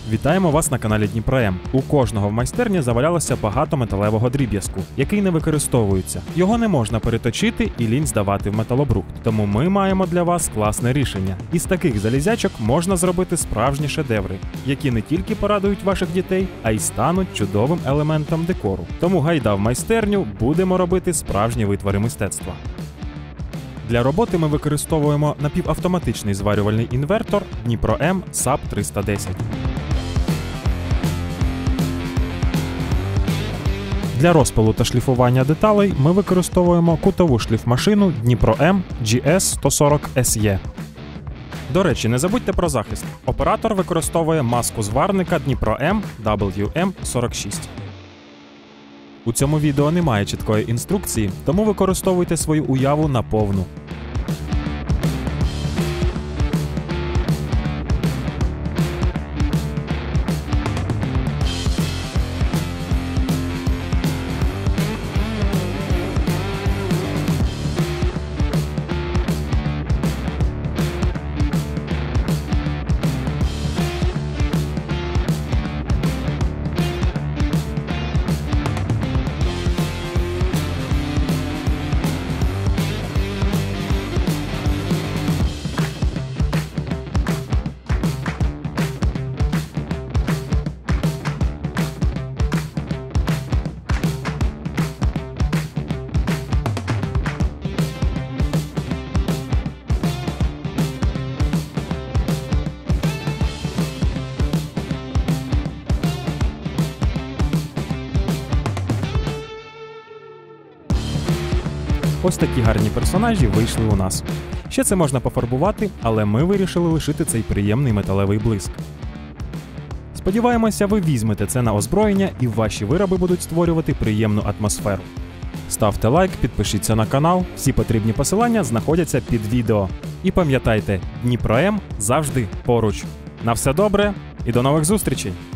Вітаємо вас на каналі Дніпро-М. У кожного в майстерні завалялося багато металевого дріб'язку, який не використовується. Його не можна переточити і лінь здавати в металобрухт. Тому ми маємо для вас класне рішення. Із таких залізячок можна зробити справжні шедеври, які не тільки порадують ваших дітей, а й стануть чудовим елементом декору. Тому гайда в майстерню, будемо робити справжні витвори мистецтва. Для роботи ми використовуємо напівавтоматичний зварювальний інвертор Дніпро-М SAP 310. Для розпилу та шліфування деталей ми використовуємо кутову шліфмашину Дніпро-М GS140 SE. До речі, не забудьте про захист. Оператор використовує маску зварника Дніпро-М WM46. У цьому відео немає чіткої інструкції, тому використовуйте свою уяву на повну. Ось такі гарні персонажі вийшли у нас. Ще це можна пофарбувати, але ми вирішили лишити цей приємний металевий блиск. Сподіваємося, ви візьмете це на озброєння і ваші вироби будуть створювати приємну атмосферу. Ставте лайк, підпишіться на канал, всі потрібні посилання знаходяться під відео. І пам'ятайте, Дніпро-М завжди поруч. На все добре і до нових зустрічей!